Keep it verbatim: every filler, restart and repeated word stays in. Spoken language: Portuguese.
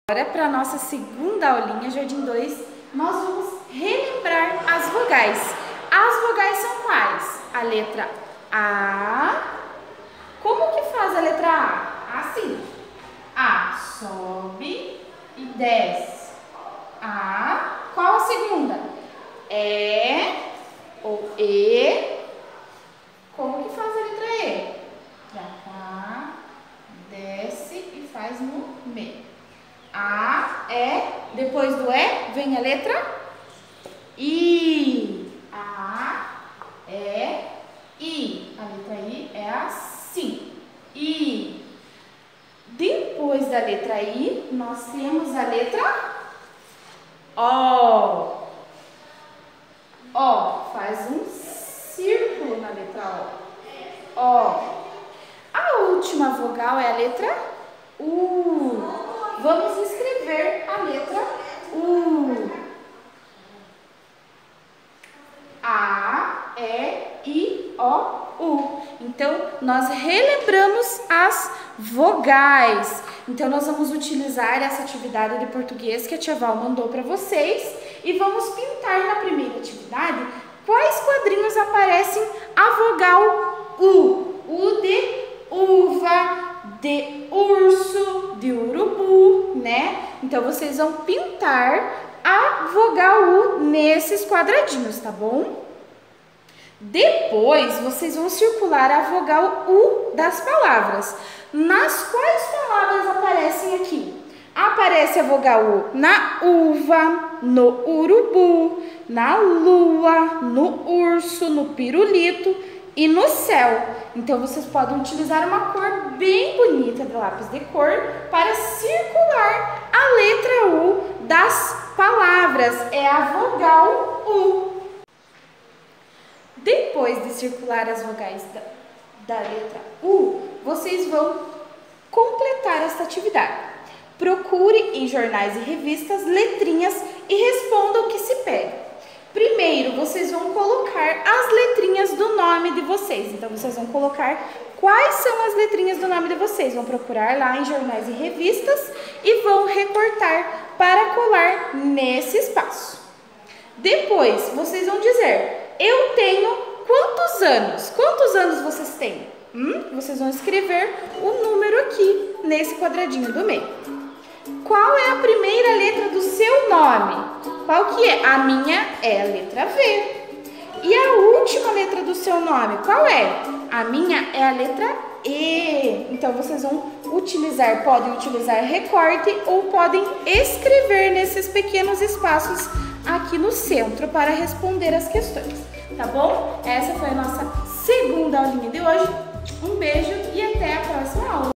Agora, para a nossa segunda aulinha, Jardim dois, nós vamos relembrar as vogais. As vogais são quais? A letra A. Como que faz a letra A? Assim. A sobe e desce. A. Qual a segunda? É ou E. Como que faz a letra E? Pra cá, desce e faz no meio. A, é, depois do E, vem a letra I. A, é, I. A letra I é assim. I. Depois da letra I, nós temos a letra O. O, faz um círculo na letra O. O. A última vogal é a letra U. Vamos escrever a letra U. A, E, I, O, U. Então, nós relembramos as vogais. Então, nós vamos utilizar essa atividade de português que a tia Val mandou para vocês e vamos pintar na primeira atividade quais quadrinhos aparecem a vogal U. U de uva, de urso, de urubu, né? Então, vocês vão pintar a vogal U nesses quadradinhos, tá bom? Depois, vocês vão circular a vogal U das palavras. Nas quais palavras aparecem aqui? Aparece a vogal U na uva, no urubu, na lua, no urso, no pirulito e no céu. Então, vocês podem utilizar uma cor bem bonita de lápis de cor para circular a letra U das palavras. É a vogal U. Depois de circular as vogais da, da letra U, vocês vão completar esta atividade. Procure em jornais e revistas letrinhas e responda o que se pede. Primeiro, vocês vão colocar as letrinhas do nome de vocês. Então, vocês vão colocar quais são as letrinhas do nome de vocês. Vão procurar lá em jornais e revistas e vão recortar para colar nesse espaço. Depois, vocês vão dizer, eu tenho quantos anos? Quantos anos vocês têm? Hum? Vocês vão escrever o número aqui, nesse quadradinho do meio. Qual é a primeira letra do seu nome? Qual que é? A minha é a letra V. E a última letra do seu nome, qual é? A minha é a letra E. Então, vocês vão utilizar, podem utilizar recorte ou podem escrever nesses pequenos espaços aqui no centro para responder as questões. Tá bom? Essa foi a nossa segunda aulinha de hoje. Um beijo e até a próxima aula.